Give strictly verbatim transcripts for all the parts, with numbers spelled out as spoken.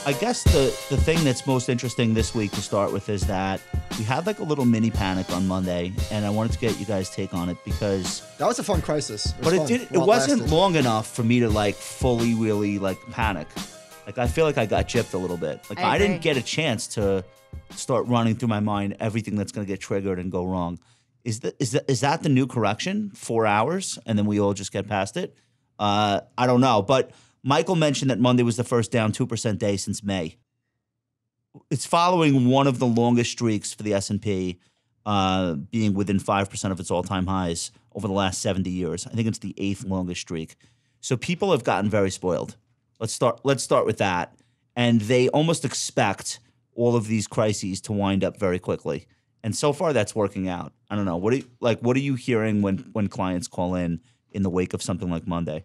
I guess the, the thing that's most interesting this week to start with is that we had like a little mini panic on Monday, and I wanted to get you guys' take on it because that was a fun crisis. It but fun. it did it Well, wasn't lasted. long enough for me to like fully really like panic. Like I feel like I got gypped a little bit. Like I, I didn't agree. get a chance to start running through my mind everything that's going to get triggered and go wrong. Is that is that is that the new correction? Four hours, and then we all just get past it. Uh, I don't know, but Michael mentioned that Monday was the first down two percent day since May. It's following one of the longest streaks for the S and P, uh, being within five percent of its all-time highs over the last seventy years. I think it's the eighth longest streak. So people have gotten very spoiled. Let's start. Let's start with that. And they almost expect all of these crises to wind up very quickly. And so far, that's working out. I don't know. What are you, like? What are you hearing when when clients call in in the wake of something like Monday?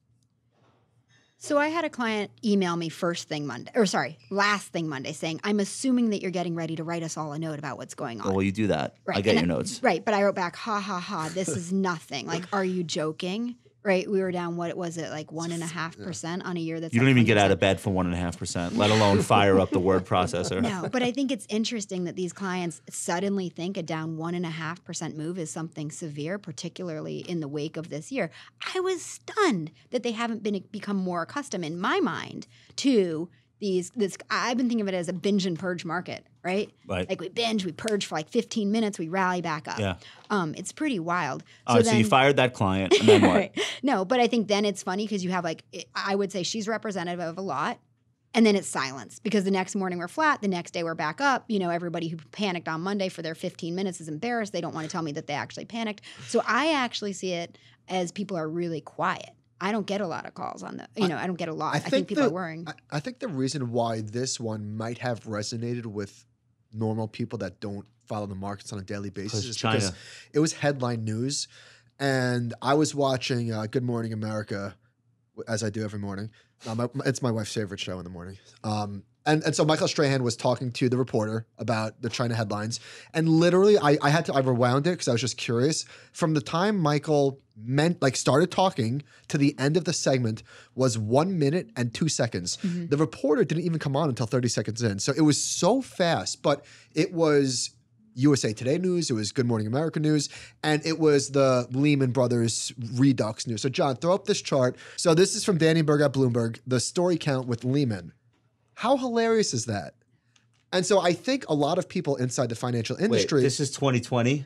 So I had a client email me first thing Monday, or sorry, last thing Monday, saying, I'm assuming that you're getting ready to write us all a note about what's going on. Well, you do that. Right. I get And your I- notes. Right. But I wrote back, ha, ha, ha, this is nothing. Like, are you joking? Right. We were down, what was it, like one and a half percent on a year that's You don't up even get out twenty of bed for one and a half percent, let alone fire up the word processor. No, but I think it's interesting that these clients suddenly think a down one and a half percent move is something severe, particularly in the wake of this year. I was stunned that they haven't been become more accustomed, in my mind, to these. This I've been thinking of it as a binge and purge market, right? Right. Like we binge, we purge for like fifteen minutes, we rally back up. Yeah. Um, it's pretty wild. All right, so you fired that client, and then what? Right. No, but I think then it's funny because you have like, I would say she's representative of a lot. And then it's silence because the next morning we're flat. The next day we're back up. You know, everybody who panicked on Monday for their fifteen minutes is embarrassed. They don't want to tell me that they actually panicked. So I actually see it as people are really quiet. I don't get a lot of calls on the, you know, I, I don't get a lot. I, I think, think people the, are worrying. I, I think the reason why this one might have resonated with normal people that don't follow the markets on a daily basis is China. because it was headline news. And I was watching uh, Good Morning America, as I do every morning. Uh, my, it's my wife's favorite show in the morning. Um, and, and so Michael Strahan was talking to the reporter about the China headlines. And literally, I, I had to, I rewound it because I was just curious. From the time Michael meant, like started talking to the end of the segment was one minute and two seconds. Mm-hmm. The reporter didn't even come on until thirty seconds in. So it was so fast, but it was U S A Today news, it was Good Morning America news, and it was the Lehman Brothers Redux news. So John, throw up this chart. So this is from Danny Berg at Bloomberg, the story count with Lehman. How hilarious is that? And so I think a lot of people inside the financial industry. Wait, this is twenty twenty?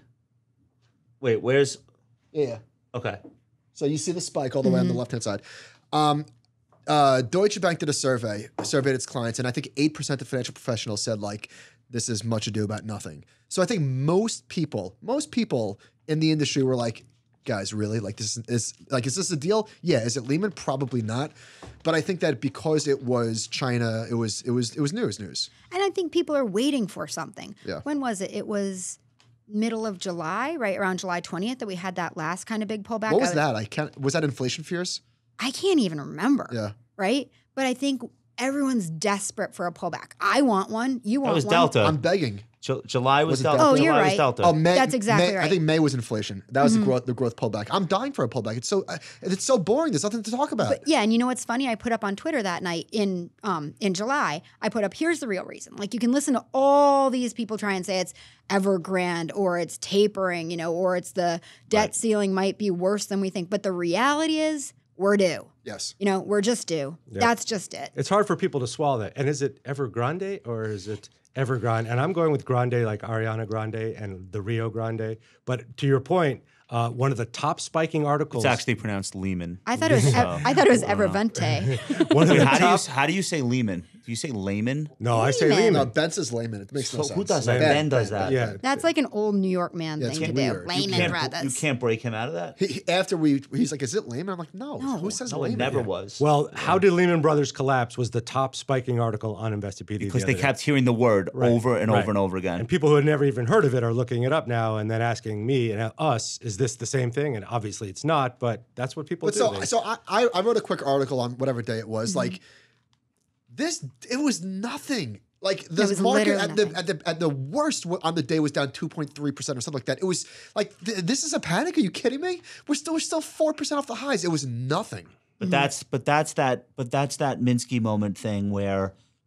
Wait, where's... Yeah. Okay. So you see the spike all the way on the left-hand side. Um, uh, Deutsche Bank did a survey, surveyed its clients, and I think eight percent of financial professionals said, like, this is much ado about nothing. So I think most people, most people in the industry were like, guys, really? Like, this is, is like, is this a deal? Yeah. Is it Lehman? Probably not. But I think that because it was China, it was, it was, it was news, news. And I think people are waiting for something. Yeah. When was it? It was middle of July, right around July twentieth that we had that last kind of big pullback. What was I, that? I can't, was that inflation fears? I can't even remember. Yeah. Right? But I think everyone's desperate for a pullback. I want one. You want That was one. Delta. I'm begging. Ju- July was, Was it Delta. Delta? Oh, July you're was right. Delta. Oh, May. That's exactly May, right. I think May was inflation. That was Mm-hmm. the growth, the growth pullback. I'm dying for a pullback. It's so, uh, it's so boring. There's nothing to talk about. But yeah, and you know what's funny? I put up on Twitter that night in um, in July, I put up, here's the real reason. Like you can listen to all these people try and say it's Evergrande or it's tapering, you know, or it's the debt Right. ceiling might be worse than we think. But the reality is we're due. Yes. You know, we're just due. Yeah. That's just it. It's hard for people to swallow that. And is it Evergrande or is it Evergrande? And I'm going with Grande, like Ariana Grande and the Rio Grande. But to your point, uh, one of the top spiking articles. It's actually pronounced Lehman. I thought it was. So, I thought it was I don't know. Evervente. one of Wait, the how, do you, top. how do you say Lehman? Do you say layman? No, I say Lehman. Lehman. No, Ben says layman. It makes no So sense. who does that? Ben, Ben does Ben, that. Yeah. That's like an old New York man Yeah, it's thing to weird. do. You You Layman can't, you brothers. can't break him out of that? He, he- after we, he's like, is it layman? I'm like, no. No. Who says No, it layman? never was. Well, how did Lehman Brothers collapse was the top spiking article on Investopedia. Because the they other kept day. hearing the word Right, over and right. over and over again. And people who had never even heard of it are looking it up now and then asking me and us, is this the same thing? And obviously it's not, but that's what people But do. so, They- so I, I I wrote a quick article on whatever day it was. Like this, it was nothing. Like the It was market literally at the, nothing. at the at the worst w- on the day was down two point three percent or something like that. It was like th- this is a panic. Are you kidding me? We're still we're still four percent off the highs. It was nothing. But that's but that's that but that's that Minsky moment thing where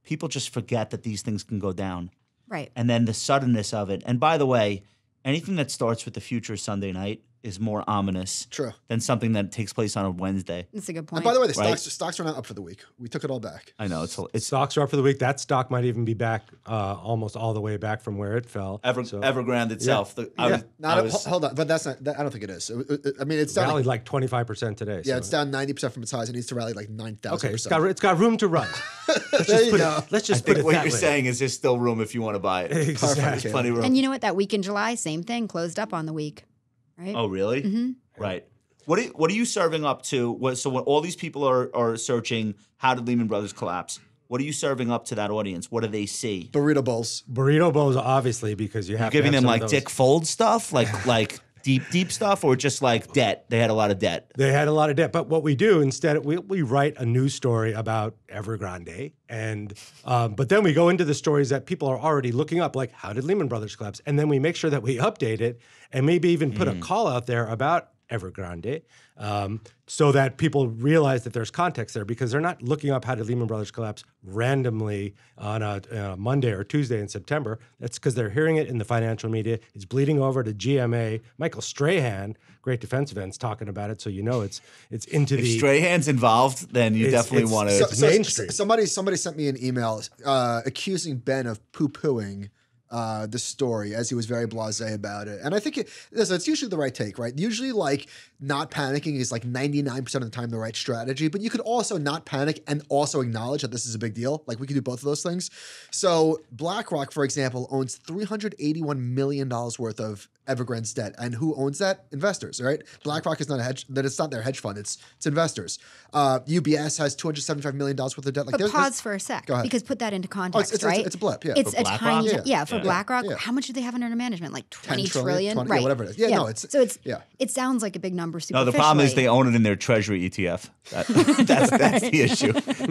people just forget that these things can go down. Right. And then the suddenness of it. And by the way, anything that starts with the future Sunday night is more ominous True. than something that takes place on a Wednesday. That's a good point. And by the way, the Right. stocks stocks are not up for the week. We took it all back. I know it's it's Stocks are up for the week. That stock might even be back uh, almost all the way back from where it fell. Ever, So, Evergrande itself. The, I Yeah. was, Not I a- was, hold on, but that's not. That, I don't think it is. It- it- I mean, it's down. rallied Like, like twenty-five percent today. yeah, so- it's down ninety percent from its highs. It needs to rally like nine thousand. Okay, it's got it's got room to run. Let's There just you put go. it. Let's I just put think it what that you're way. saying is there's still room if you want to buy it. Exactly. There's plenty of room. and you know what? That week in July, same thing, closed up on the week. Right? Oh, really? Mm-hmm. Right. What are, what are you serving up to? What, so when all these people are, are searching, how did Lehman Brothers collapse? What are you serving up to that audience? What do they see? burrito bowls. Burrito bowls, obviously, because you have You're giving to have them some like of those. Dick Fold stuff, like like deep deep stuff, or just like debt? They had a lot of debt. They had a lot of debt, but what we do instead, we, we write a news story about Evergrande, and um, but then we go into the stories that people are already looking up, like how did Lehman Brothers collapse, and then we make sure that we update it, and maybe even put Mm. a call out there about Evergrande, um, so that people realize that there's context there, because they're not looking up how did Lehman Brothers collapse randomly on a, a Monday or Tuesday in September. That's because they're hearing it in the financial media. It's bleeding over to G M A. Michael Strahan, great defense events, talking about it, so you know it's it's into If the Strahan's involved, then you It's- definitely it's- want So, to. It's so- mainstream. so- somebody somebody sent me an email uh, accusing Ben of poo pooing. Uh, the story, as he was very blasé about it, and I think it, listen, it's usually the right take, right? Usually, like not panicking is like ninety-nine percent of the time the right strategy, but you could also not panic and also acknowledge that this is a big deal. Like we could do both of those things. So BlackRock, for example, owns three hundred eighty-one million dollars worth of Evergrande's debt, and who owns that? Investors, right? BlackRock is not a hedge; that it's not their hedge fund; it's it's investors. Uh, U B S has two hundred seventy-five million dollars worth of debt. Like But there's- pause there's- for a sec, Go ahead. because put that into Oh, it's, context, it's, right? it's, it's a blip, yeah. It's For a BlackRock? tiny, Yeah. yeah, for Yeah. BlackRock. Yeah. How much do they have under management? Like twenty trillion, trillion, twenty, yeah, right? whatever it is. Yeah, no, it's- so it's yeah. It sounds like a big number. No, the problem is superficially. they own it in their Treasury E T F. That, that's that's the issue.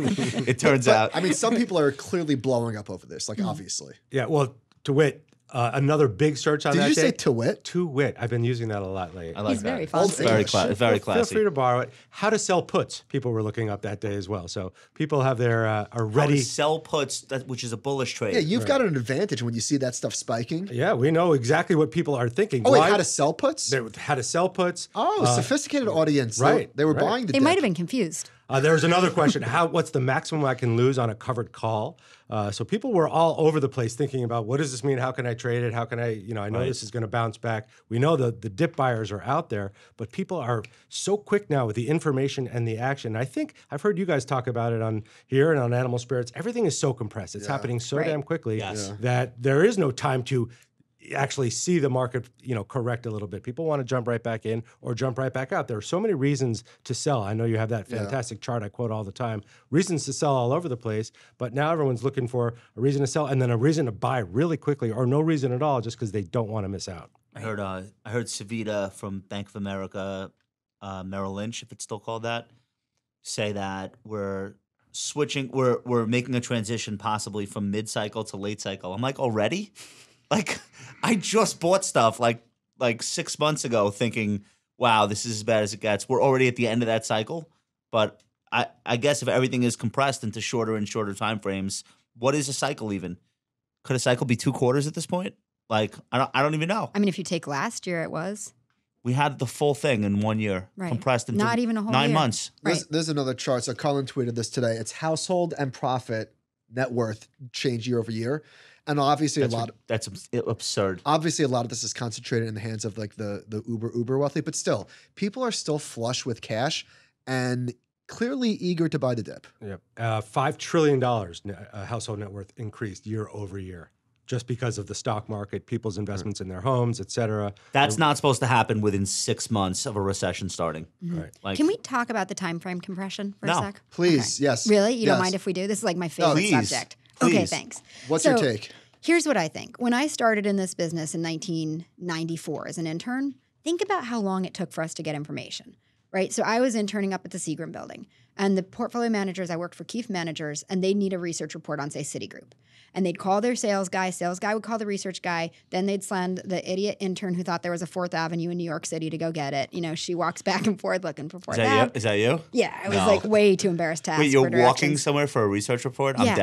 It turns out. I mean, some people are clearly blowing up over this, like obviously. yeah. Well, to wit, uh, another big search on Did that you day. say to wit? To wit, I've been using that a lot lately. I like He's that. very It's fancy. very, English. cla- very Feel classy. free to borrow it. How to sell puts? People were looking up that day as well. So people have their uh, are How to ready. sell puts, that, which is a bullish trade. Yeah, you've got an advantage when you see that stuff spiking. Yeah, we know exactly what people are thinking. Oh, wait, Why- how to sell puts? they- how to sell puts. Oh, Uh, sophisticated audience. They- right, They, were right. buying the They dip. might have been confused. Uh, there's another question. How? What's the maximum I can lose on a covered call? Uh, so people were all over the place thinking about what does this mean? How can I trade it? How can I, you know, I know Right. this is going to bounce back. We know the the dip buyers are out there, but people are so quick now with the information and the action. I think I've heard you guys talk about it on here and on Animal Spirits. Everything is so compressed. It's happening so Right. damn quickly Yes. Yeah. that there is no time to actually see the market, you know, correct a little bit. People want to jump right back in or jump right back out. There are so many reasons to sell. I know you have that fantastic chart I quote all the time. Reasons to sell all over the place, but now everyone's looking for a reason to sell and then a reason to buy really quickly or no reason at all just because they don't want to miss out. I heard uh, I heard Savita from Bank of America, uh, Merrill Lynch, if it's still called that, say that we're switching, we're we're making a transition possibly from mid cycle to late cycle. I'm like, already? Like, I just bought stuff like like six months ago, thinking, wow, this is as bad as it gets. We're already at the end of that cycle, but I I guess if everything is compressed into shorter and shorter time frames, what is a cycle even? Could a cycle be two quarters at this point? Like, I don't I don't even know. I mean, if you take last year, it was We had the full thing in one year, Right. compressed into Not even a whole nine year. months. There's, Right. there's another chart. So Colin tweeted this today. It's household and profit net worth change year over year. And obviously That's a lot what- that's abs- absurd. obviously a lot of this is concentrated in the hands of like the the uber uber wealthy, but still people are still flush with cash and clearly eager to buy the dip. Yep. Uh, five trillion dollars uh, household net worth increased year over year just because of the stock market, people's investments in their homes, et cetera. That's not supposed to happen within six months of a recession starting. Right. Like, Can we talk about the time frame compression for No. a sec? Please, yes. Really? You don't Yes. mind if we do? This is like my favorite please. subject. Okay, Please. thanks. What's So, your take? Here's what I think. When I started in this business in nineteen ninety-four as an intern, think about how long it took for us to get information, right? So I was interning up at the Seagram building, and the portfolio managers, I worked for Keefe managers, and they'd need a research report on, say, Citigroup. And they'd call their sales guy, sales guy would call the research guy, then they'd send the idiot intern who thought there was a Fourth Avenue in New York City to go get it. You know, she walks back and forth looking for is Fourth that you? Ave. Is that you? Yeah, I was No. like way too embarrassed to ask Wait, you're for walking directions. somewhere for a research report? I'm Yeah. dead.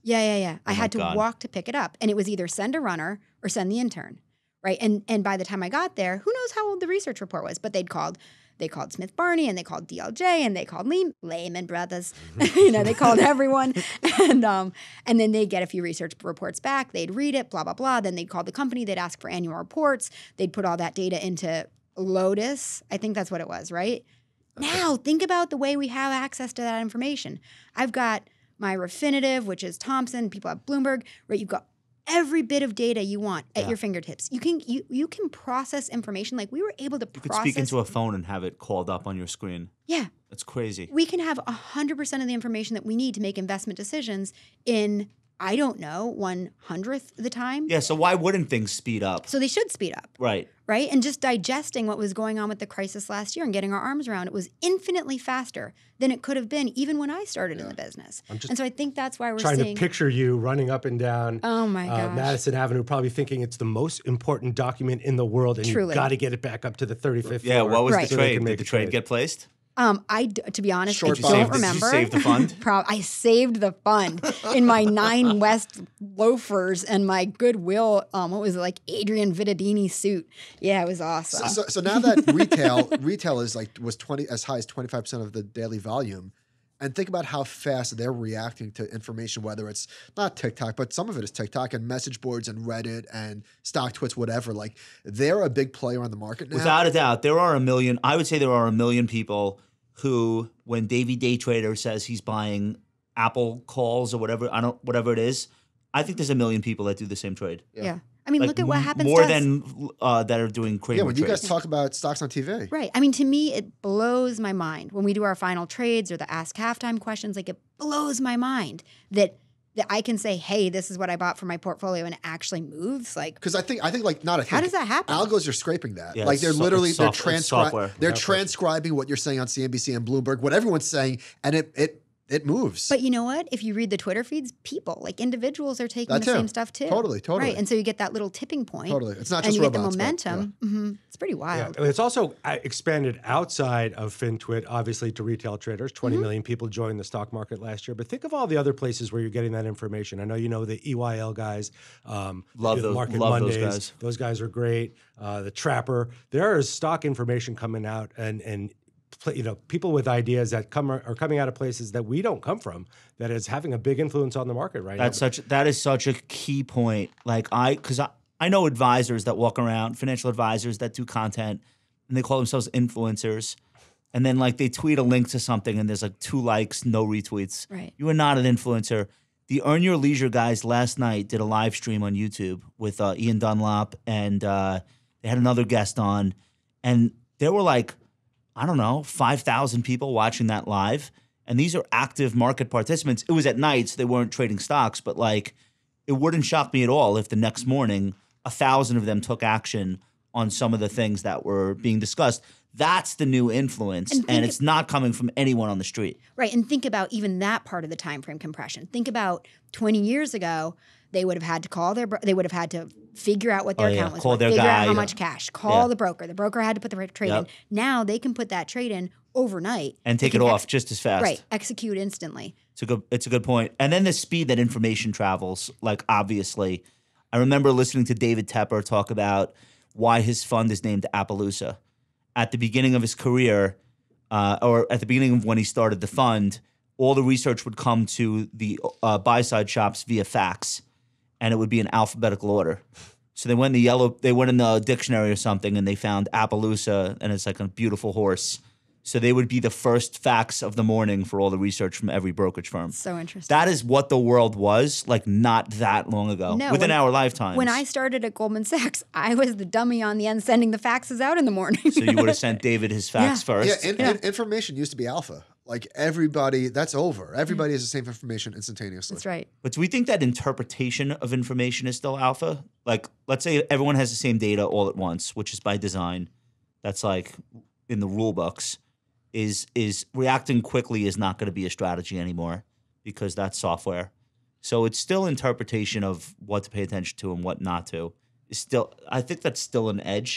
Yeah, yeah, yeah. I Oh my had to God. walk to pick it up. And it was either send a runner or send the intern. Right. And and by the time I got there, who knows how old the research report was, but they'd called they called Smith Barney and they called D L J and they called Lehman, Lehman Brothers. you know, they called everyone. And um and then they'd get a few research reports back, they'd read it, blah, blah, blah. Then they'd call the company, they'd ask for annual reports, they'd put all that data into Lotus. I think that's what it was, right? Now think about the way we have access to that information. I've got my Refinitiv, which is Thomson, people at Bloomberg, right? You've got every bit of data you want at Yeah. your fingertips. You can you you can process information like we were able to You could process. speak into a phone and have it called up on your screen. yeah, That's crazy. we can have one hundred percent of the information that we need to make investment decisions in, I don't know, one hundredth of the time. Yeah, so why wouldn't things speed up? So they should speed up, Right. right? And just digesting what was going on with the crisis last year and getting our arms around it was infinitely faster than it could have been even when I started in the business. I'm just And so I think that's why we're trying seeing. to picture you running up and down Oh my uh, gosh. Madison Avenue, probably thinking it's the most important document in the world, and Truly. you've got to get it back up to the thirty-fifth Yeah, floor. what was Right. the so they trade? can make Did the a trade trade. get placed? Um, I, d- to be honest, Short I buy. don't Did you remember. save the fund? Pro- I saved the fund in my nine West loafers and my Goodwill. Um, what was it, like Adrian Vittadini suit? Yeah, it was awesome. So, so, so now that retail retail is like was twenty as high as twenty five percent of the daily volume, and think about how fast they're reacting to information. Whether it's not TikTok, but some of it is TikTok and message boards and Reddit and StockTwits, whatever. Like they're a big player on the market now. Without a doubt, there are a million. I would say there are a million people who, when Davey Day Trader says he's buying Apple calls or whatever, I don't, whatever it is, I think there's a million people that do the same trade. yeah. I mean, Like, look at what m- happens more to us. than uh, that are doing Kramer yeah, when you guys trades. talk about stocks on T V. Right. I mean, to me, it blows my mind when we do our final trades or the ask halftime questions. Like, it blows my mind that that I can say, "Hey, this is what I bought for my portfolio," and it actually moves. Like, Because I think I think like not a how does that happen? Algos are scraping that. Yeah, like it's they're so- literally it's they're soft- it's software. transcribing they're Yeah. transcribing what you're saying on C N B C and Bloomberg, what everyone's saying, and it it it moves. But you know what? If you read the Twitter feeds, people, like individuals, are taking That the too. same stuff too. Totally, totally. Right. And so you get that little tipping point. Totally. It's not and just you get the robots, but, momentum. hmm It's pretty Yeah, wild. and it's also uh, expanded outside of FinTwit, obviously, to retail traders. Mm-hmm. twenty million people joined the stock market last year. But think of all the other places where you're getting that information. I know you know the E Y L guys. Um, Love the those- Market love those Mondays. guys. Those guys are great. Uh, the Trapper. There is stock information coming out, and and pl- you know people with ideas that come are coming out of places that we don't come from. That is having a big influence on the market right That's now. such that is such a key point. Like I, because I, I know advisors that walk around, financial advisors that do content, and they call themselves influencers, and then like they tweet a link to something, and there's like two likes, no retweets. Right. You are not an influencer. The Earn Your Leisure guys last night did a live stream on YouTube with uh, Ian Dunlop, and uh, they had another guest on, and there were like, I don't know, five thousand people watching that live. And these are active market participants. It was at night, so they weren't trading stocks, but like it wouldn't shock me at all if the next morning a thousand of them took action on some of the things that were being discussed. That's the new influence, And and, think it's not coming from anyone on the street. Right. And think about even that part of the time frame compression. Think about twenty years ago, they would have had to call their bro- they would have had to figure out what their Oh, yeah. account was Call worth, their figure guy, out how yeah. much cash, call Yeah. the broker. The broker had to put the trade Yep. in. Now they can put that trade in overnight And They take it can off ex- just as fast. Right. Execute instantly. It's a good it's a good point. And then the speed that information travels, like obviously. I remember listening to David Tepper talk about why his fund is named Appaloosa. At the beginning of his career, uh, or at the beginning of when he started the fund, all the research would come to the uh, buy-side shops via fax, and it would be in alphabetical order. So they went in the yellow, they went in the dictionary or something, and they found Appaloosa, and it's like a beautiful horse. So they would be the first facts of the morning for all the research from every brokerage firm. So interesting. That is what the world was like not that long ago, No, within when- our lifetimes. When I started at Goldman Sachs, I was the dummy on the end sending the faxes out in the morning. so you would have sent David his facts Yeah. first. Yeah, in, in- information used to be alpha. Like everybody, that's over. Everybody has the same information instantaneously. That's right. But do we think that interpretation of information is still alpha? Like, let's say everyone has the same data all at once, which is by design. That's like in the rule books. Is is reacting quickly is not going to be a strategy anymore because that's software. So it's still interpretation of what to pay attention to and what not to. Is still, I think that's still an edge.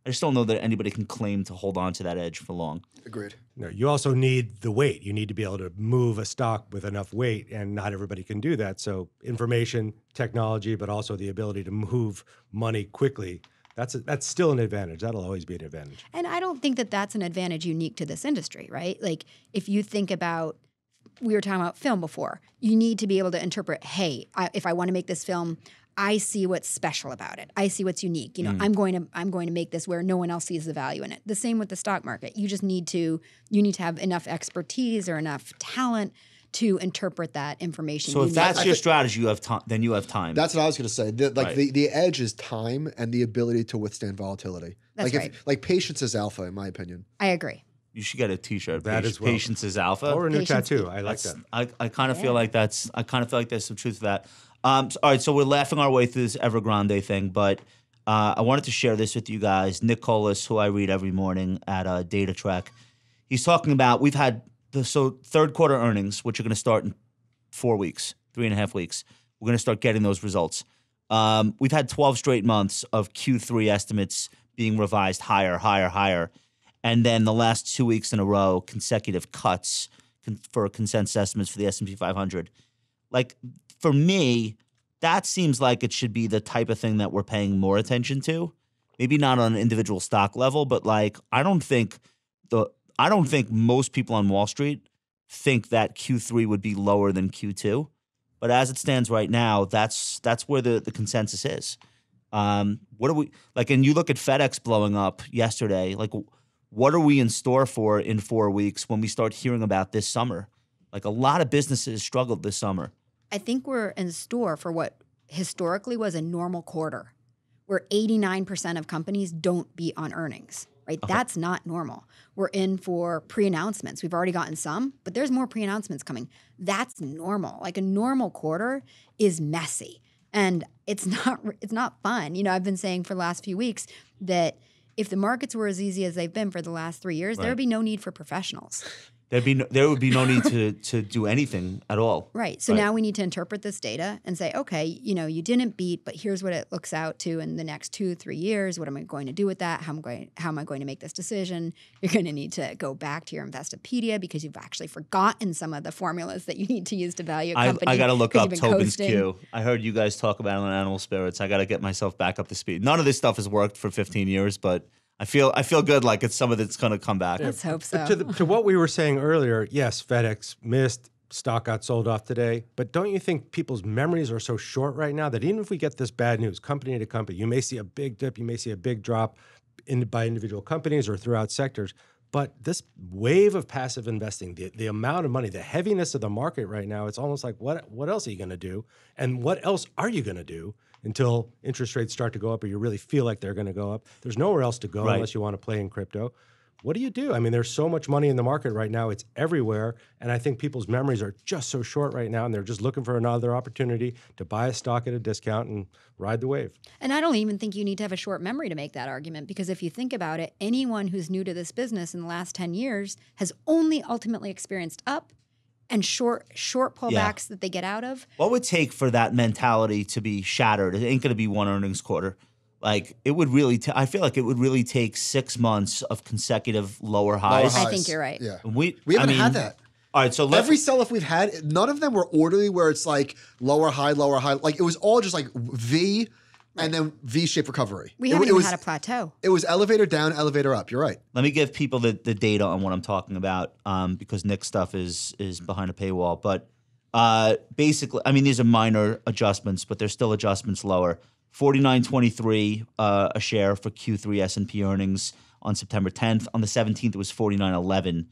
I just don't know that anybody can claim to hold on to that edge for long. Agreed. No, you also need the weight. You need to be able to move a stock with enough weight, and not everybody can do that. So information, technology, but also the ability to move money quickly. That's a, that's still an advantage. That'll always be an advantage. And I don't think that that's an advantage unique to this industry, right? Like if you think about, we were talking about film before, you need to be able to interpret, hey, I, if I want to make this film, I see what's special about it. I see what's unique. You know, mm. I'm going to I'm going to make this where no one else sees the value in it. The same with the stock market. You just need to you need to have enough expertise or enough talent to interpret that information. So if that's your strategy, you have time. Then you have time. That's what I was going to say. The, like right. the, the edge is time and the ability to withstand volatility. That's like right. If, like patience is alpha, in my opinion. I agree. You should get a T-shirt. That Patience, is well. Patience is alpha. Or a new Patience. tattoo. I like that's, that. I, I kind of Yeah. feel like that's. I kind of feel like there's some truth to that. Um, so, all right, so we're laughing our way through this Evergrande thing, but uh, I wanted to share this with you guys. Nick Colas, who I read every morning at uh, Data Trek, he's talking about we've had the so third quarter earnings, which are going to start in four weeks, three and a half weeks. We're going to start getting those results. Um, we've had twelve straight months of Q three estimates being revised higher, higher, higher, and then the last two weeks in a row, consecutive cuts con- for consensus estimates for the S and P five hundred. Like, for me, that seems like it should be the type of thing that we're paying more attention to. Maybe not on an individual stock level, but like I don't think the I don't think most people on Wall Street think that Q three would be lower than Q two. But as it stands right now, that's that's where the, the consensus is. Um, what are we like? And you look at FedEx blowing up yesterday. Like, what are we in store for in four weeks when we start hearing about this summer? Like, a lot of businesses struggled this summer. I think we're in store for what historically was a normal quarter, where eighty-nine percent of companies don't beat on earnings, right? Okay. That's not normal. We're in for pre-announcements. We've already gotten some, but there's more pre-announcements coming. That's normal. Like a normal quarter is messy, and it's not it's not fun. You know, I've been saying for the last few weeks that if the markets were as easy as they've been for the last three years, Right. there would be no need for professionals. There'd be no, there would be no need to to do anything at all. Right. So Right. now we need to interpret this data and say, okay, you know, you didn't beat, but here's what it looks out to in the next two, three years. What am I going to do with that? How am I going, how am I going to make this decision? You're going to need to go back to your Investopedia because you've actually forgotten some of the formulas that you need to use to value a I, company. I got to look 'cause up you've been Tobin's coasting. Q. I heard you guys talk about it on Animal Spirits. I got to get myself back up to speed. None of this stuff has worked for fifteen years, but I feel I feel good like it's some of it's going to come back. Let's hope so. But to, the, to what we were saying earlier, yes, FedEx missed, stock got sold off today. But don't you think people's memories are so short right now that even if we get this bad news, company to company, you may see a big dip, you may see a big drop in, by individual companies or throughout sectors. But this wave of passive investing, the, the amount of money, the heaviness of the market right now, it's almost like, what, what else are you going to do? And what else are you going to do until interest rates start to go up or you really feel like they're going to go up? There's nowhere else to go Right. unless you want to play in crypto. What do you do? I mean, there's so much money in the market right now. It's everywhere. And I think people's memories are just so short right now, and they're just looking for another opportunity to buy a stock at a discount and ride the wave. And I don't even think you need to have a short memory to make that argument, because if you think about it, anyone who's new to this business in the last ten years has only ultimately experienced up and short short pullbacks Yeah. that they get out of. What would take for that mentality to be shattered? It ain't going to be one earnings quarter. Like, it would really, ta- I feel like it would really take six months of consecutive lower Lower highs. I think you're right. Yeah. We, We haven't I mean, had that. All right, so let Every sell-off we've had, none of them were orderly where it's like lower high, lower high. Like it was all just like V and then V-shaped recovery. We It- haven't it even was, had a plateau. It was elevator down, elevator up. You're right. let me give people the, the data on what I'm talking about, um, because Nick's stuff is is behind a paywall. But uh, basically, I mean, these are minor adjustments, but they're still adjustments lower. forty-nine twenty-three uh, a share for Q three S and P earnings on September tenth. On the seventeenth, it was forty-nine eleven.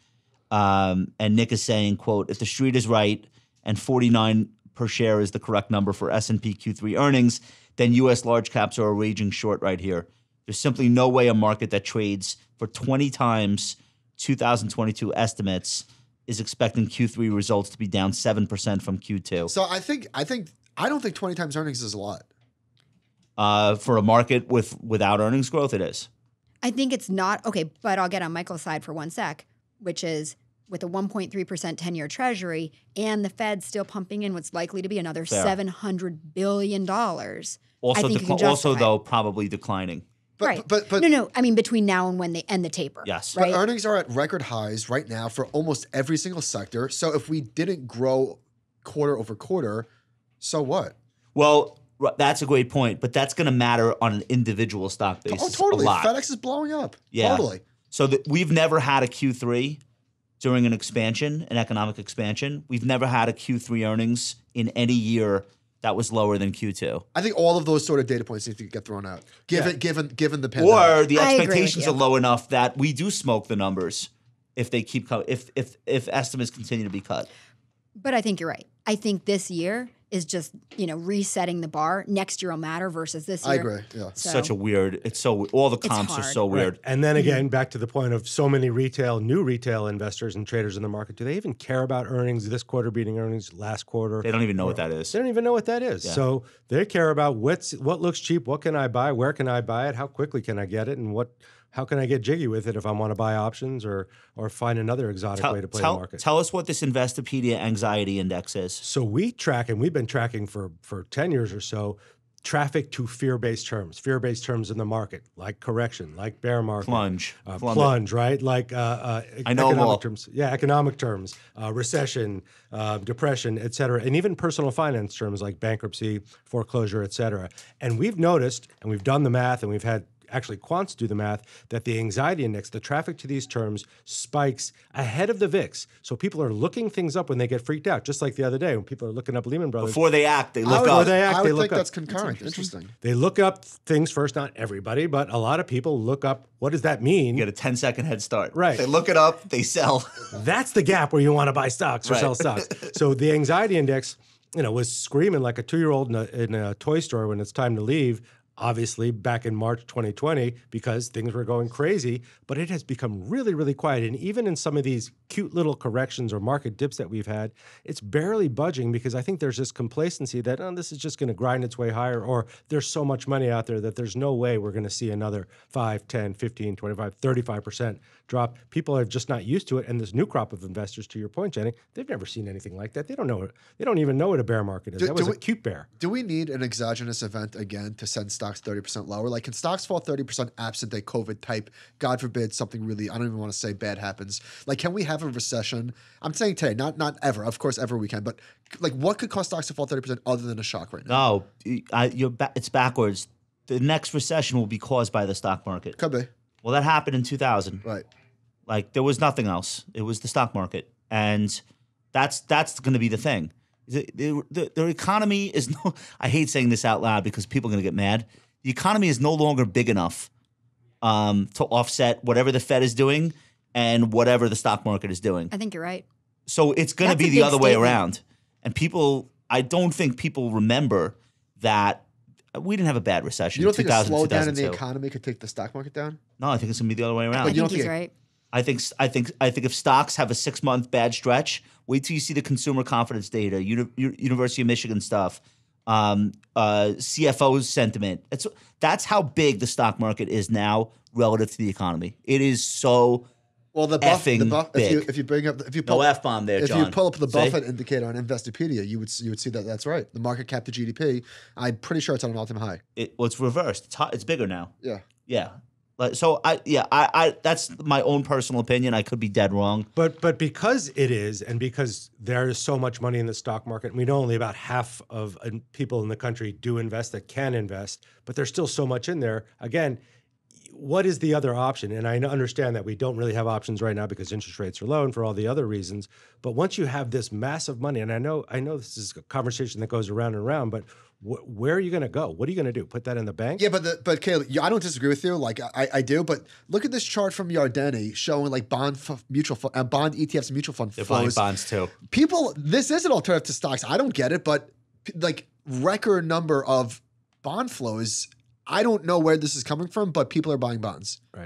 Um, and Nick is saying, quote, if the street is right and forty-nine per share is the correct number for S and P Q three earnings, then U S large caps are a raging short right here. There's simply no way a market that trades for twenty times two thousand twenty-two estimates is expecting Q three results to be down seven percent from Q two. So I think, I think, I don't think twenty times earnings is a lot. Uh, for a market with without earnings growth, it is. I think it's not okay, but I'll get on Michael's side for one sec, which is with a one point three percent ten-year treasury and the Fed still pumping in what's likely to be another Fair. seven hundred billion dollars. Also, I think you can decli- also justify it. though, probably declining. But, right. but, but, no, no. I mean, between now and when they end the taper. Yes. but Right. earnings are at record highs right now for almost every single sector. So if we didn't grow quarter over quarter, so what? Well, r- that's a great point, but that's going to matter on an individual stock basis. Oh, totally. A lot. FedEx is blowing up. Yeah. Totally. So that we've never had a Q three during an expansion, an economic expansion. We've never had a Q three earnings in any year that was lower than Q two. I think all of those sort of data points need to get thrown out, given Yeah. given given the pandemic. Or the I agree with expectations you. are low enough that we do smoke the numbers if they keep co- if if if estimates continue to be cut. But I think you're right. I think this year is just, you know, resetting the bar. Next year will matter versus this year. I agree. Yeah. So, Such a weird. It's so all the It's comps are hard. so weird. Right. And then again, back to the point of so many retail, new retail investors and traders in the market. Do they even care about earnings this quarter beating earnings last quarter? They don't even know what that is. They don't even know what that is. Yeah. So they care about what's what looks cheap, what can I buy, where can I buy it, how quickly can I get it, and what how can I get jiggy with it if I want to buy options or or find another exotic Tell, way to play tell, the market. tell us what this Investopedia anxiety index is. So we track, and we've been tracking for for ten years or so, traffic to fear-based terms, fear-based terms in the market, like correction, like bear market. Plunge. Uh, Plummet. plunge, right? Like uh, uh, I know 'em economic all. terms. Yeah, economic terms, uh, recession, uh, depression, et cetera, and even personal finance terms like bankruptcy, foreclosure, et cetera. And we've noticed, and we've done the math, and we've had actually quants do the math, that the anxiety index, the traffic to these terms spikes ahead of the V I X. So people are looking things up when they get freaked out, just like the other day when people are looking up Lehman Brothers. Before they act, they look Before up. they act, I they would look think up. that's concurrent. interesting. They look up things first, not everybody, but a lot of people look up, what does that mean? Get a ten second head start. Right. They look it up, they sell. That's the gap where you want to buy stocks or Right. sell stocks. So the anxiety index, you know, was screaming like a two-year-old in a, in a toy store when it's time to leave, obviously back in March twenty twenty, because things were going crazy, but it has become really, really quiet. And even in some of these cute little corrections or market dips that we've had, it's barely budging because I think there's this complacency that, oh, this is just going to grind its way higher, or there's so much money out there that there's no way we're going to see another five, ten, fifteen, twenty-five, thirty-five percent drop. People are just not used to it. And this new crop of investors, to your point, Jenny, they've never seen anything like that. They don't know it. They don't even know what a bear market is. Do- that was do a we- cute bear. Do we need an exogenous event again to send stocks thirty percent lower? Like, can stocks fall thirty percent absent a COVID type, God forbid, something really, I don't even want to say bad happens. Like, can we have a recession? I'm saying today, not not ever. Of course, ever we can. But, like, what could cause stocks to fall thirty percent other than a shock right now? No, I, you're ba- it's backwards. The next recession will be caused by the stock market. Could be. Well, that happened in two thousand. Right. Like there was nothing else. It was the stock market, and that's that's going to be the thing. The, the, the, the economy is no. I hate saying this out loud because people are going to get mad. The economy is no longer big enough um, to offset whatever the Fed is doing and whatever the stock market is doing. I think you're right. So it's going to That's be a the big other way statement. around. And people, I don't think people remember that we didn't have a bad recession You don't in think a two thousand, slowdown in the two thousand two. economy could take the stock market down? No, I think it's going to be the other way I around. you don't think he's think- right. I think I think I think if stocks have a six month bad stretch, wait till you see the consumer confidence data, Uni- U- University of Michigan stuff, um, uh, C F O's sentiment. It's that's how big the stock market is now relative to the economy. It is so Well, the buff, the Effing buff if you big. if you bring up if you no pull, f bomb there, if John. you pull up the See? Buffett indicator on Investopedia, you would s- you would see that that's right. The market cap to G D P, I'm pretty sure it's on an all time high. It, well, it's reversed. It's hot, it's bigger now. Yeah. Yeah. Like, so I yeah I, I that's my own personal opinion. I could be dead wrong. But but because it is, and because there is so much money in the stock market, and we know only about half of uh, people in the country do invest that can invest, but there's still so much in there. Again, what is the other option? And I n- understand that we don't really have options right now because interest rates are low and for all the other reasons. But once you have this massive money, and I know I know this is a conversation that goes around and around, but wh- where are you going to go? What are you going to do? Put that in the bank? Yeah, but the, but Caleb, you- I don't disagree with you. Like I, I do, but look at this chart from Yardeni showing like bond f- mutual fund, uh, bond E T Fs and mutual fund They're buying flows. bonds too. People, this is an alternative to stocks. I don't get it, but p- like record number of bond flows. I don't know where this is coming from, but people are buying bonds. Right.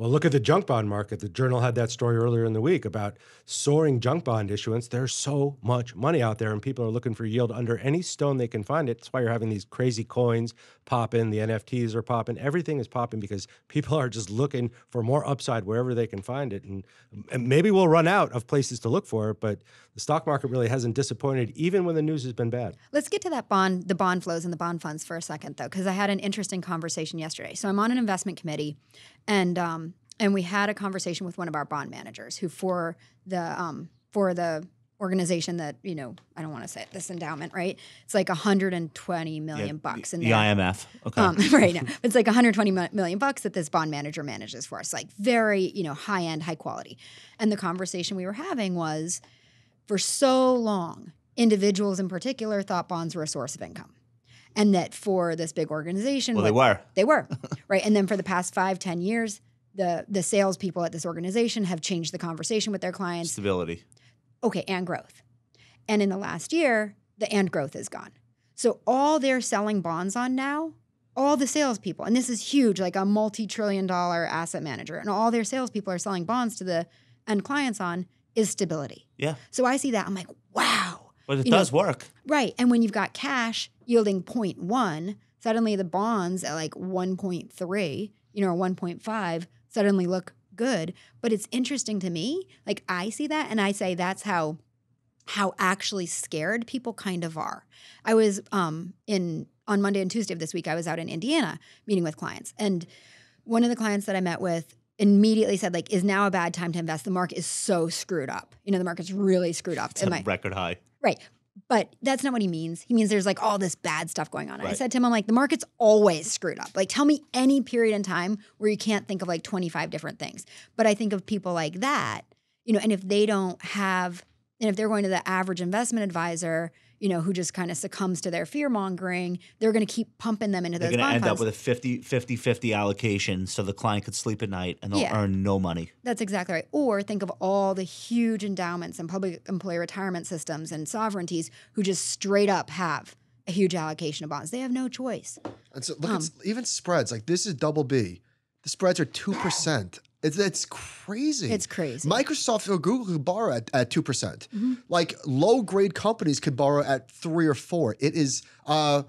Well, look at the junk bond market. The Journal had that story earlier in the week about soaring junk bond issuance. There's so much money out there, and people are looking for yield under any stone they can find it. That's why you're having these crazy coins pop in. The N F Ts are popping. Everything is popping because people are just looking for more upside wherever they can find it. And, and maybe we'll run out of places to look for it, but the stock market really hasn't disappointed, even when the news has been bad. Let's get to that bond, the bond flows and the bond funds for a second, though, because I had an interesting conversation yesterday. So I'm on an investment committee, and um, and we had a conversation with one of our bond managers, who for the um, for the organization that, you know, I don't want to say it, this endowment, right? It's like one hundred twenty million Yeah, bucks in the there. I M F. Okay. Um, right now, it's like one hundred twenty million bucks that this bond manager manages for us, like very, you know, high end, high quality. And the conversation we were having was, for so long, individuals in particular thought bonds were a source of income. And that for this big organization, Well, what- they were. They were, right? And then for the past five, ten years, the the salespeople at this organization have changed the conversation with their clients. Stability. Okay, and growth. And in the last year, the and growth is gone. So all they're selling bonds on now, all the salespeople, and this is huge, like a multi-trillion dollar asset manager, and all their salespeople are selling bonds to the end clients on is stability. Yeah. So I see that, I'm like, wow. But it You know, does work. Right. And when you've got cash yielding zero point one, suddenly the bonds at like one point three, you know, or one point five suddenly look good. But it's interesting to me. Like, I see that and I say that's how how actually scared people kind of are. I was um in on Monday and Tuesday of this week, I was out in Indiana meeting with clients. And one of the clients that I met with immediately said, like, is now a bad time to invest? The market is so screwed up. You know, the market's really screwed up. It's Am a I- record high. Right. But that's not what he means. He means there's like all this bad stuff going on. And I Right. said to him, I'm like, the market's always screwed up. Like, tell me any period in time where you can't think of like twenty-five different things. But I think of people like that, you know, and if they don't have, and if they're going to the average investment advisor, you know, who just kind of succumbs to their fear mongering, they're going to keep pumping them into They're those going to bond end funds. up with a fifty fifty allocation so the client could sleep at night and they'll Yeah. earn no money. That's exactly right. Or think of all the huge endowments and public employee retirement systems and sovereignties who just straight up have a huge allocation of bonds. They have no choice. And so look Um, at s- even spreads. Like, this is double B. The spreads are two percent. It's it's crazy. It's crazy. Microsoft or Google could borrow at, at two percent. Like, low grade companies could borrow at three or four. It is uh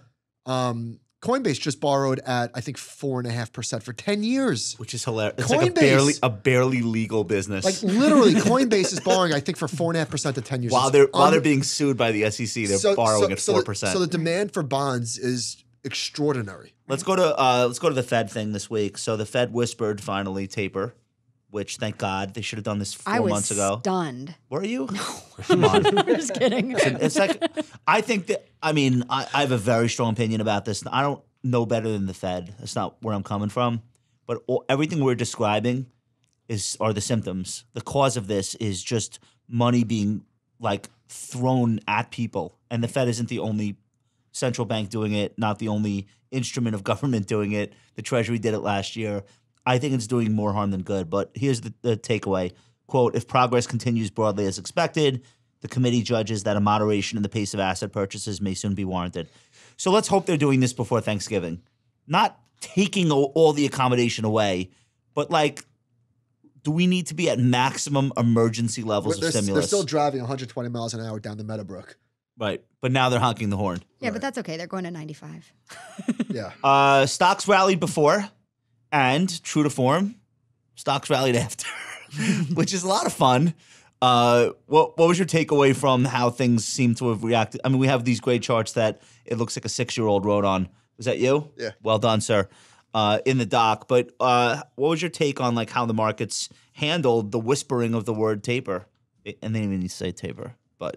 um Coinbase just borrowed at, I think, four and a half percent for ten years. Which is hilarious. It's like a Coinbase. barely a barely legal business. Like, literally, Coinbase is borrowing, I think, for four and a half percent to ten years. while It's they're while un- they're being sued by the S E C, they're so- borrowing so- at so four the- percent. So the demand for bonds is extraordinary. Let's go to uh, let's go to the Fed thing this week. So the Fed whispered finally taper, which thank God they should have done this four I was months ago. stunned. Were you? Come on. I'm just kidding. It's like I think that I mean I, I have a very strong opinion about this. I don't know better than the Fed. That's not where I'm coming from. But all, everything we're describing is are the symptoms. The cause of this is just money being like thrown at people, and the Fed isn't the only central bank doing it. Not the only instrument of government doing it. The Treasury did it last year. I think it's doing more harm than good. But here's the, the takeaway. Quote, if progress continues broadly as expected, the committee judges that a moderation in the pace of asset purchases may soon be warranted. So let's hope they're doing this before Thanksgiving. Not taking all, all the accommodation away, but like, do we need to be at maximum emergency levels They're, of they're stimulus? still driving one hundred twenty miles an hour down the Meadowbrook. Right. But now they're honking the horn. Yeah, Right. but that's okay. They're going to ninety-five. Yeah. Uh, stocks rallied before, and true to form, stocks rallied after, which is a lot of fun. Uh, what what was your takeaway from how things seem to have reacted? I mean, we have these great charts that it looks like a six-year-old wrote on. Was that you? Yeah. Well done, sir. Uh, in the doc. But uh, what was your take on like how the markets handled the whispering of the word taper? It- and they didn't even say taper, but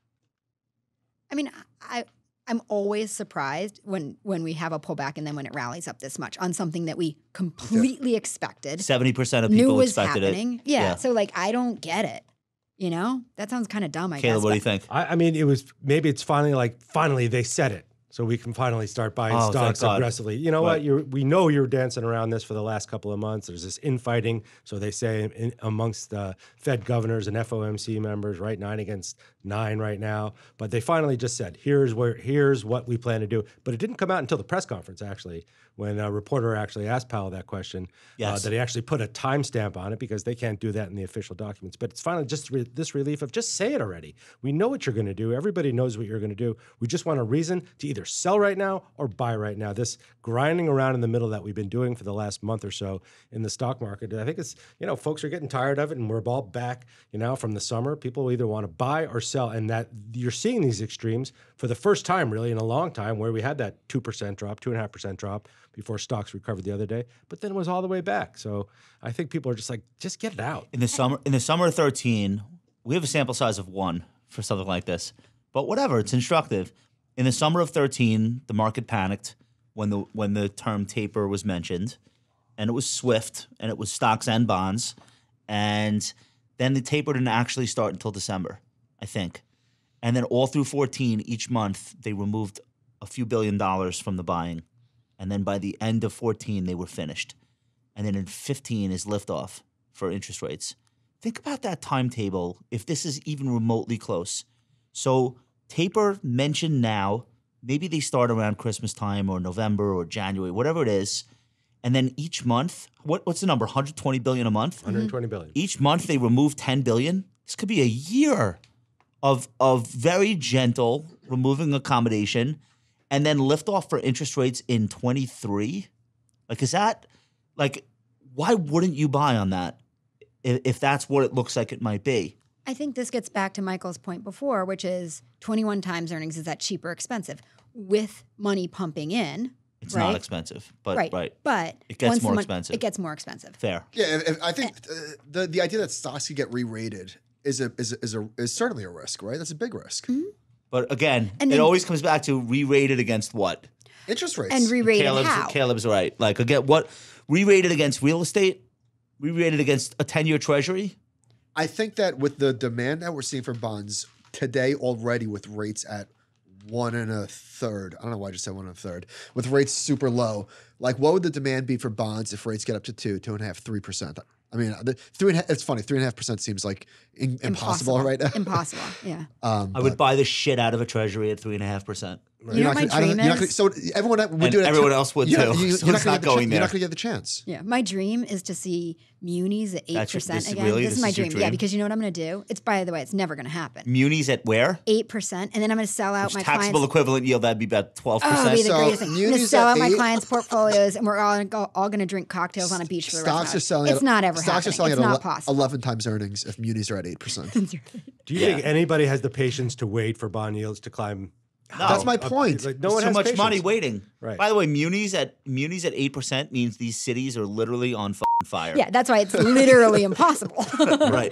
I mean, I I'm always surprised when when we have a pullback and then when it rallies up this much on something that we completely expected, seventy percent of knew people was expected happening. it. Yeah, Yeah. So like, I don't get it. You know, that sounds kind of dumb. I Caleb, guess. what do but- you think? I, I mean, it was maybe it's finally like finally they said it. So we can finally start buying Oh, thank stocks God. aggressively. You know Right. what? You're, we know you're dancing around this for the last couple of months. There's this infighting, so they say, in, amongst uh, Fed governors and F O M C members, right? Nine against nine right now. But they finally just said, "Here's where, here's what we plan to do." But it didn't come out until the press conference, actually, when a reporter actually asked Powell that question. Yes. Uh, that he actually put a timestamp on it because they can't do that in the official documents. But it's finally just re- this relief of just say it already. We know what you're going to do. Everybody knows what you're going to do. We just want a reason to either sell right now or buy right now. This grinding around in the middle that we've been doing for the last month or so in the stock market, I think it's, you know, folks are getting tired of it, and we're all back, you know, from the summer. People either want to buy or sell, and that you're seeing these extremes for the first time really in a long time, where we had that two percent drop, two point five percent drop before stocks recovered the other day, but then it was all the way back. So I think people are just like, just get it out. In the summer, in the summer of thirteen, we have a sample size of one for something like this, but whatever, it's instructive. In the summer of thirteen, the market panicked when the when the term taper was mentioned, and it was swift, and it was stocks and bonds, and then the taper didn't actually start until December, I think, and then all through fourteen, each month they removed a few billion dollars from the buying, and then by the end of fourteen they were finished, and then in fifteen is liftoff for interest rates. Think about that timetable if this is even remotely close. So taper mentioned now, maybe they start around Christmas time or November or January, whatever it is. And then each month, what, what's the number? one hundred twenty billion a month? one hundred twenty billion. Each month they remove ten billion. This could be a year of, of very gentle removing accommodation and then lift off for interest rates in twenty-three. Like, is that, like, why wouldn't you buy on that if, if that's what it looks like it might be? I think this gets back to Michael's point before, which is twenty-one times earnings. Is that cheap or expensive? With money pumping in, It's right? not expensive, but right. right. But It gets once the more mon- expensive. It gets more expensive. Fair. Yeah, if, if- I think uh, the the idea that stocks could get re-rated is a is a, is a is certainly a risk, right? That's a big risk. But again, And it then- always comes back to re-rated against what? Interest rates. And re-rated Caleb's, how? Caleb's right. Like, again, what? Re-rated against real estate? Re-rated against a ten-year treasury? I think that with the demand that we're seeing for bonds today already, with rates at one and a third, I don't know why I just said one and a third, with rates super low, like what would the demand be for bonds if rates get up to two, two and a half, three percent? I mean, the three and a half, it's funny, three and a half percent seems like in, impossible, right now. Impossible. Yeah. Um, I would buy the shit out of a treasury at three and a half percent. You know what my gonna- I don't- dream you're not is? gonna- so everyone would And do it. at everyone two- else would you're too. not- you- So you're it's gonna not get the going chan- there. You're not going to get the chance. Yeah. My dream is to see munis at eight That's your- percent this- again. really? This, is This my is your dream. Yeah, dream? because you know what I'm going to do? It's, by the way, it's never going to happen. Munis at where? eight percent. And then I'm going to sell out my Taxable clients. equivalent yield, that'd be about twelve Oh, it'd percent. be the So, greatest thing. I'm going to munis sell at out my eight- clients' portfolios, and we're all, gonna go, all going to drink cocktails on a beach for the Stocks rest are of selling. It's at, not ever Stocks happening. are selling It's at not ele- possible. eleven times earnings if munis are at eight percent. Do you Yeah. think anybody has the patience to wait for bond yields to climb? No. That's my up- point. Like, no There's one so has much patience. money waiting. Right. By the way, munis at munis at eight percent means these cities are literally on fucking fire. Yeah, that's why it's literally impossible. Right.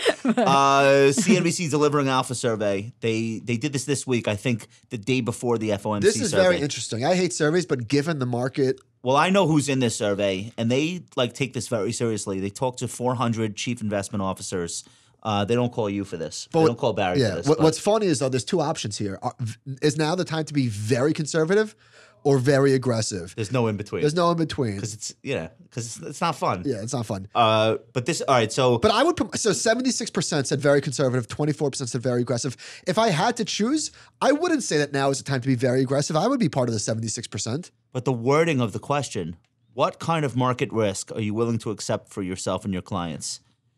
Uh, C N B C delivering alpha survey. They they did this this week. I think the day before the F O M C This is survey. very interesting. I hate surveys, but given the market, Well, I know who's in this survey, and they like take this very seriously. They talk to four hundred chief investment officers. Uh, they don't call you for this. But they what- don't call Barry yeah. for this. What, but- what's funny is though, there's two options here. Are, is now the time to be very conservative or very aggressive? There's no in between. There's no in between. because it's yeah, because it's, it's not fun. Yeah, it's not fun. Uh, but this all right. So But I would put, so seventy-six percent said very conservative, twenty-four percent said very aggressive. If I had to choose, I wouldn't say that now is the time to be very aggressive. I would be part of the seventy-six percent. but the wording of the question: what kind of market risk are you willing to accept for yourself and your clients?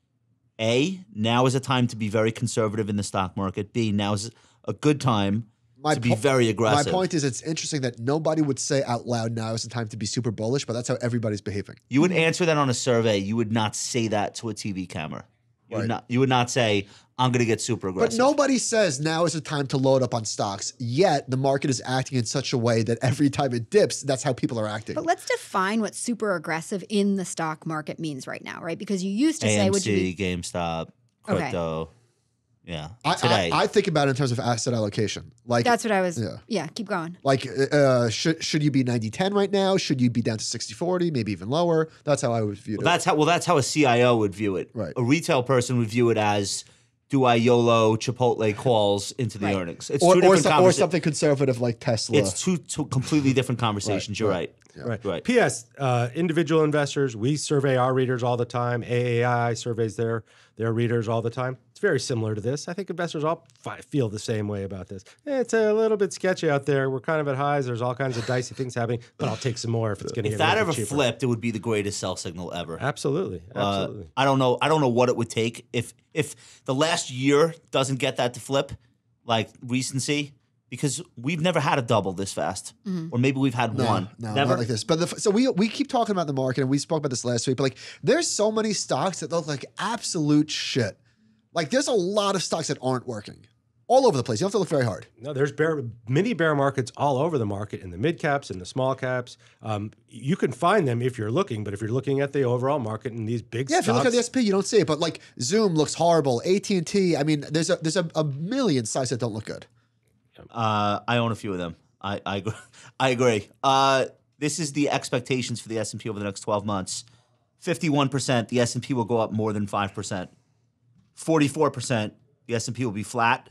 A, now is a time to be very conservative in the stock market. B, now is a good time to be po- very aggressive. My point is, it's interesting that nobody would say out loud now is the time to be super bullish, but that's how everybody's behaving. You would answer that on a survey. You would not say that to a T V camera. You would Right. not. You would not say, "I'm going to get super But aggressive." nobody says now is the time to load up on stocks. Yet the market is acting in such a way that every time it dips, that's how people are acting. But let's define what super aggressive in the stock market means right now, right? Because you used to say, would you A M C, be GameStop, Okay. crypto. Yeah. I, Today. I, I think about it in terms of asset allocation. Like, That's what I was. Yeah. Yeah, keep going. like uh, should should you be ninety ten right now? Should you be down to sixty forty, maybe even lower? That's how I would view it. Well, that's how. Well, that's how a C I O would view it. Right. A retail person would view it as do I YOLO Chipotle calls into the Right. earnings? It's Or, two or, different some- or conversations. something conservative like Tesla. It's two, two completely different conversations. You're right. Right. Right. P S. Uh, individual investors, we survey our readers all the time. A A I surveys their their readers all the time. It's very similar to this. I think investors all fi- feel the same way about this. Eh, It's a little bit sketchy out there. We're kind of at highs. There's all kinds of dicey things happening, but I'll take some more if it's going to If get a that little ever bit cheaper. flipped, it would be the greatest sell signal ever. Absolutely, Uh, absolutely. I don't know. I don't know what it would take if if the last year doesn't get that to flip, like recency, because we've never had a double this fast, or maybe we've had No, one. no, never. not like this. But the, so we we keep talking about the market, and we spoke about this last week. But like, there's so many stocks that look like absolute shit. Like, there's a lot of stocks that aren't working all over the place. You don't have to look very hard. No, there's bear, mini bear markets all over the market, in the mid caps and the small caps. Um, you can find them if you're looking, but if you're looking at the overall market in these big Yeah, if you stocks, look at the S and P, you don't see it. But like, Zoom looks horrible. A T and T. I mean, there's a there's a, a million stocks that don't look good. Uh, I own a few of them. I I, agree. I agree. Uh, this is the expectations for the S and P over the next twelve months. fifty-one percent, the S and P will go up more than five percent. forty-four percent, the S and P will be flat.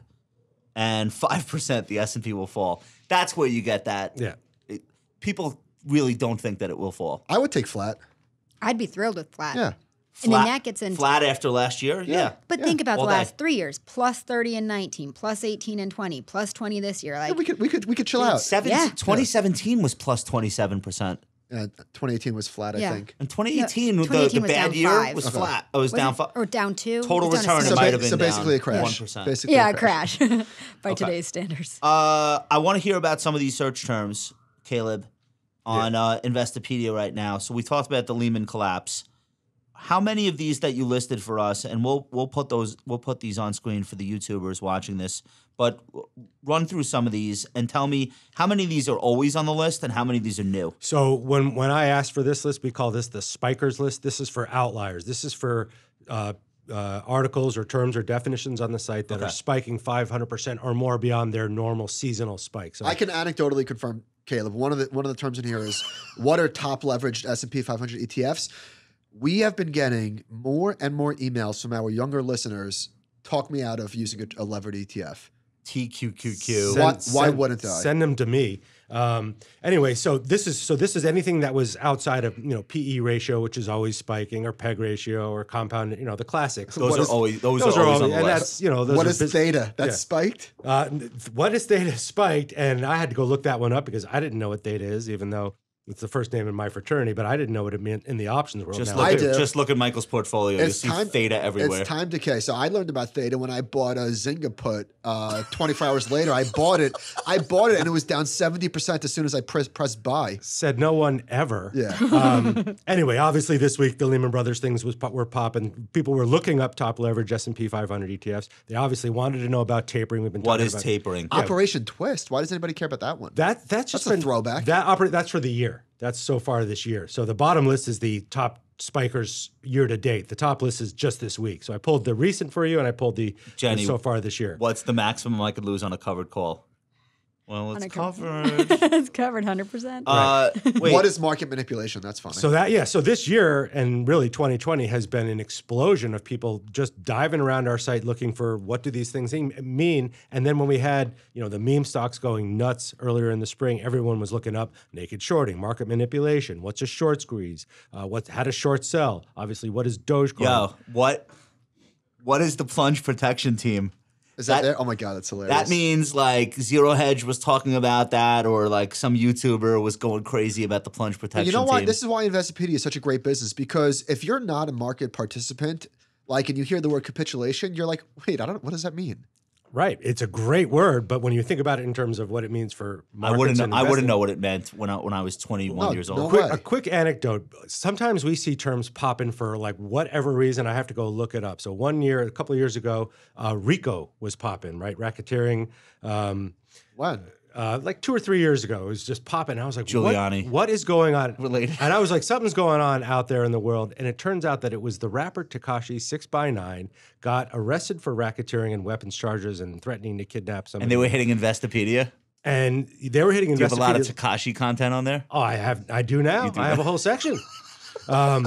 And five percent, the S and P will fall. That's where you get that. yeah. It- people really don't think that it will fall. I would take flat. I'd be thrilled with flat. Yeah. And then Flat- that gets into Flat after last year? Yeah. But think about all the day. last three years: plus thirty and nineteen, plus eighteen and twenty, plus twenty this year. Like Yeah, we could we could we could chill out. Seven, Yeah. twenty seventeen was plus twenty-seven percent. Uh, twenty eighteen was flat, I Yeah. think. And twenty eighteen, No, the, twenty eighteen the was bad down year five. was Okay. flat. It was, was down it- five. or down two. Total It was down return, a it So, might similar- have ba- been so basically down a crash. one percent. Basically Yeah, a a crash. crash by Okay. today's standards. Uh, I want to hear about some of these search terms, Caleb, on uh, Investopedia right now. So we talked about the Lehman collapse. How many of these that you listed for us, and we'll we'll put those we'll put these on screen for the YouTubers watching this. But run through some of these and tell me how many of these are always on the list and how many of these are new. So when when I asked for this list, we call this the spikers list. This is for outliers. This is for uh, uh, articles or terms or definitions on the site that Okay. are spiking five hundred percent or more beyond their normal seasonal spike. So I can anecdotally confirm, Caleb. One of the one of the terms in here is what are top leveraged S and P five hundred E T Fs? We have been getting more and more emails from our younger listeners. Talk me out of using a, a levered E T F. T Q Q Q. Why- why wouldn't I? Send them to me. Um, anyway, so this is so this is anything that was outside of you know P E ratio, which is always spiking, or P E G ratio, or compound. You know the classics. Those What are is- always those, are always on the and list. that's you know those What are is bus- theta? That's yeah. spiked? Uh, what is theta spiked? And I had to go look that one up because I didn't know what theta is, even though it's the first name in my fraternity, but I didn't know what it meant in the options world. Just now look, I at, do. just look at Michael's portfolio. It's You'll see time- theta everywhere. It's time decay. So I learned about theta when I bought a Zynga put. Uh, twenty-four hours later, I bought it. I bought it, and it was down seventy percent as soon as I press pressed buy. Said no one ever. Yeah. Um, anyway, obviously this week the Lehman Brothers things was po- were popping. People were looking up top leverage S and P five hundred E T Fs. They obviously wanted to know about tapering. We've been What talking is about tapering? Operation Twist. Why does anybody care about that one? that. That's just That's a been- throwback. That oper- That's for the year. That's so far this year. So the bottom list is the top spikers year to date. The top list is just this week. So I pulled the recent for you, and I pulled the, the Jenny, so far this year. What's the maximum I could lose on a covered call? Well, On it's a cover- covered. it's covered one hundred percent. uh, wait. What is market manipulation? That's funny. So that yeah, so this year and really twenty twenty has been an explosion of people just diving around our site looking for what do these things mean. And then when we had you know the meme stocks going nuts earlier in the spring, everyone was looking up naked shorting, market manipulation. What's a short squeeze? Uh, what's how to short sell? Obviously, what is Dogecoin? Yo, what? What is the plunge protection team? is that, that- there? Oh my God, that's hilarious. That means like Zero Hedge was talking about that, or like some YouTuber was going crazy about the plunge protection And you know what? team. This is why Investopedia is such a great business, because if you're not a market participant, like, and you hear the word capitulation, you're like, wait, I don't. What does that mean? Right. It's a great word, but when you think about it in terms of what it means for I markets wouldn't. and Know, I wouldn't investing- know what it meant when I when I was twenty-one No, years no old. way. Quick, a quick anecdote. Sometimes we see terms popping for like whatever reason. I have to go look it up. So one year, a couple of years ago, uh, RICO was popping, right? Racketeering. Um, When? uh, like two or three years ago, it was just popping. I was like, Giuliani. What, what is going on? Related. And I was like, something's going on out there in the world. And it turns out that it was the rapper Tekashi six by nine got arrested for racketeering and weapons charges and threatening to kidnap somebody. And they were hitting Investopedia. and they were hitting Do you have a lot of Investopedia- Takashi content on there? Oh, I have. I do now. I have a whole section. Um,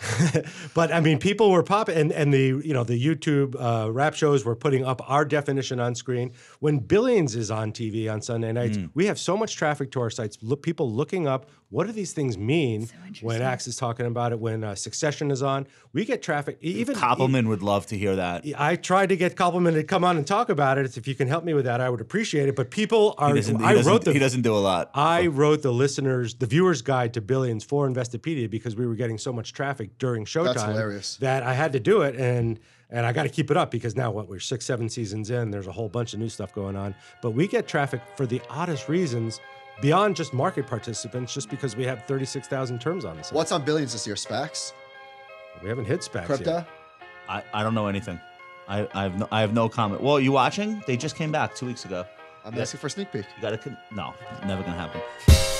But I mean, people were popping, and, and the you know the YouTube uh, rap shows were putting up our definition on screen. When Billions is on T V on Sunday nights, mm. we have so much traffic to our sites. Look, people looking up what do these things mean. So when Axe is talking about it, when uh, Succession is on, we get traffic. Even Koppelman would love to hear that. I tried to get Koppelman to come on and talk about it. If you can help me with that, I would appreciate it. But people are. He doesn't, he I doesn't, wrote the. He doesn't do a lot. I wrote the listeners, the viewers' guide to Billions for Investopedia because we were getting so much traffic during showtime. That's hilarious. That I had to do it, and and I got to keep it up because now what we're six, seven seasons in. There's a whole bunch of new stuff going on, but we get traffic for the oddest reasons beyond just market participants, just because we have thirty-six thousand terms on this. What's on Billions this year? SPACs? We haven't hit SPACs Crypto? yet. I, I don't know anything. I, I have no I have no comment. Well, you watching? They just came back two weeks ago. I'm asking for a sneak peek. You gotta con- no, never gonna happen.